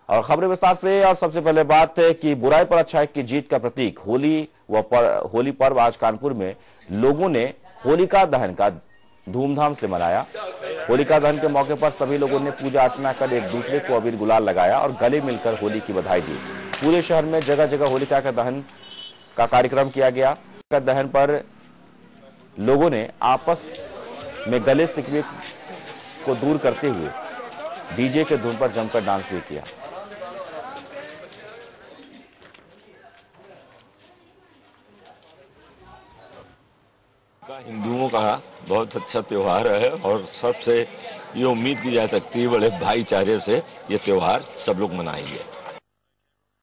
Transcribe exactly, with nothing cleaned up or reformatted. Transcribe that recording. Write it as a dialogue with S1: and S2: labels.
S1: और खबरें विस्तार से। और सबसे पहले बात है कि बुराई पर अच्छाई की जीत का प्रतीक होली व पर, होली पर्व आज कानपुर में लोगों ने होलिका दहन का धूमधाम से मनाया। होलिका दहन के मौके पर सभी लोगों ने पूजा अर्चना कर एक दूसरे को अबीर गुलाल लगाया और गले मिलकर होली की बधाई दी। पूरे शहर में जगह जगह होलिका का दहन का कार्यक्रम किया गया। होलिका दहन पर लोगों ने आपस में गले शिकवे को दूर करते हुए डीजे के धुन पर जमकर डांस भी किया।
S2: हिंदुओं का बहुत अच्छा त्योहार है और सबसे ये उम्मीद की जा सकती है बड़े भाईचारे से ये त्योहार सब लोग मनाएंगे।